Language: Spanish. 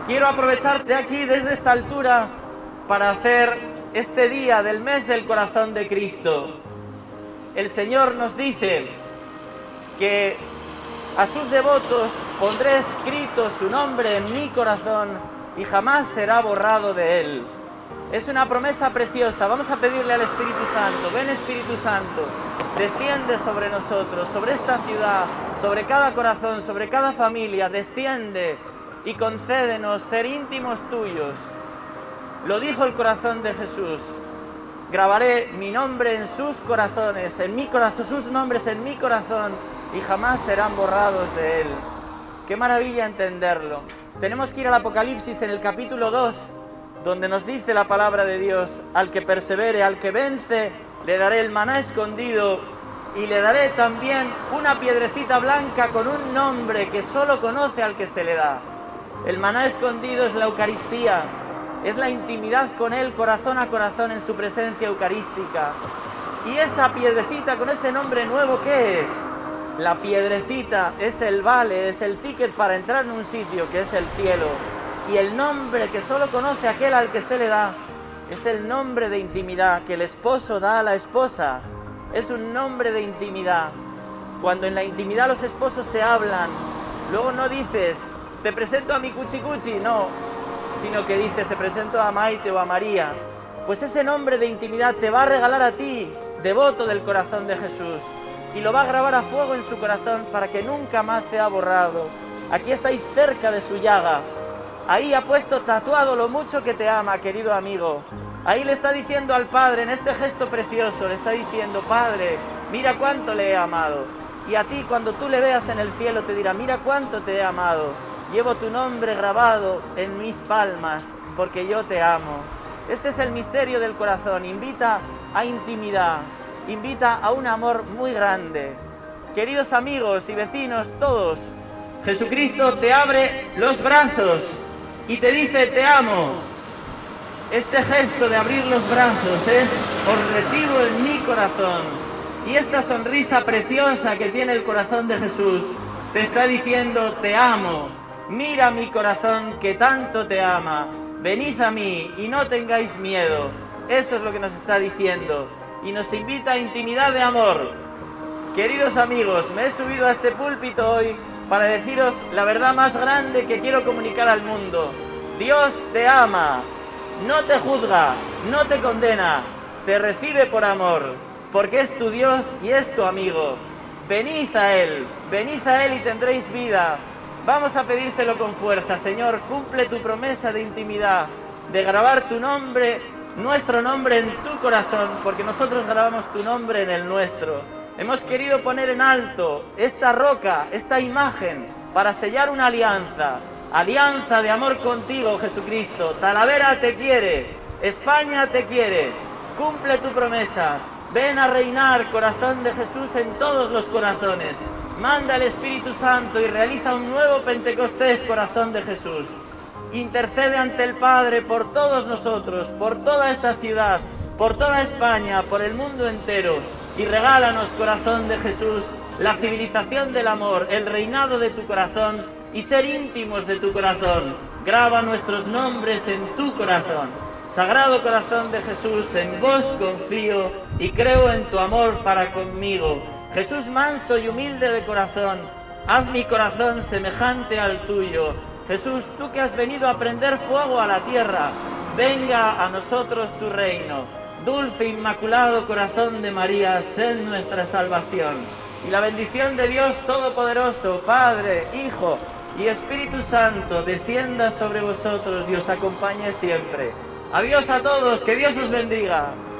Quiero aprovechar de aquí, desde esta altura, para hacer este día del mes del corazón de Cristo. El Señor nos dice que a sus devotos pondré escrito su nombre en mi corazón y jamás será borrado de él. Es una promesa preciosa. Vamos a pedirle al Espíritu Santo: ven Espíritu Santo, desciende sobre nosotros, sobre esta ciudad, sobre cada corazón, sobre cada familia, desciende y concédenos ser íntimos tuyos. Lo dijo el corazón de Jesús: grabaré mi nombre en sus corazones, en mi corazón, sus nombres en mi corazón, y jamás serán borrados de él. Qué maravilla entenderlo. Tenemos que ir al Apocalipsis en el capítulo 2, donde nos dice la palabra de Dios: al que persevere, al que vence, le daré el maná escondido y le daré también una piedrecita blanca con un nombre que solo conoce al que se le da. El maná escondido es la Eucaristía, es la intimidad con Él, corazón a corazón, en su presencia eucarística. Y esa piedrecita con ese nombre nuevo, ¿qué es? La piedrecita es el vale, es el ticket para entrar en un sitio que es el cielo. Y el nombre que solo conoce aquel al que se le da es el nombre de intimidad que el esposo da a la esposa. Es un nombre de intimidad. Cuando en la intimidad los esposos se hablan, luego no dices: te presento a mi cuchi cuchi, no, sino que dices: te presento a Maite o a María. Pues ese nombre de intimidad te va a regalar a ti, devoto del corazón de Jesús, y lo va a grabar a fuego en su corazón para que nunca más sea borrado. Aquí estáis cerca de su llaga. Ahí ha puesto tatuado lo mucho que te ama, querido amigo. Ahí le está diciendo al Padre, en este gesto precioso, le está diciendo: Padre, mira cuánto le he amado. Y a ti, cuando tú le veas en el cielo, te dirá: mira cuánto te he amado. Llevo tu nombre grabado en mis palmas, porque yo te amo. Este es el misterio del corazón. Invita a intimidad, invita a un amor muy grande. Queridos amigos y vecinos todos, Jesucristo te abre los brazos y te dice: te amo. Este gesto de abrir los brazos es: os recibo en mi corazón. Y esta sonrisa preciosa que tiene el corazón de Jesús te está diciendo: te amo. Mira mi corazón que tanto te ama. Venid a mí y no tengáis miedo. Eso es lo que nos está diciendo. Y nos invita a intimidad de amor. Queridos amigos, me he subido a este púlpito hoy para deciros la verdad más grande que quiero comunicar al mundo. Dios te ama. No te juzga, no te condena, te recibe por amor, porque es tu Dios y es tu amigo. Venid a Él y tendréis vida. Vamos a pedírselo con fuerza: Señor, cumple tu promesa de intimidad, de grabar tu nombre, nuestro nombre en tu corazón, porque nosotros grabamos tu nombre en el nuestro. Hemos querido poner en alto esta roca, esta imagen, para sellar una alianza. Alianza de amor contigo, Jesucristo. Talavera te quiere, España te quiere. Cumple tu promesa. Ven a reinar, corazón de Jesús, en todos los corazones. Manda el Espíritu Santo y realiza un nuevo Pentecostés, corazón de Jesús. Intercede ante el Padre por todos nosotros, por toda esta ciudad, por toda España, por el mundo entero. Y regálanos, corazón de Jesús, la civilización del amor, el reinado de tu corazón y ser íntimos de tu corazón. Graba nuestros nombres en tu corazón. Sagrado corazón de Jesús, en vos confío y creo en tu amor para conmigo. Jesús manso y humilde de corazón, haz mi corazón semejante al tuyo. Jesús, tú que has venido a prender fuego a la tierra, venga a nosotros tu reino. Dulce inmaculado corazón de María, sed nuestra salvación. Y la bendición de Dios Todopoderoso, Padre, Hijo y Espíritu Santo, descienda sobre vosotros y os acompañe siempre. Adiós a todos, que Dios os bendiga.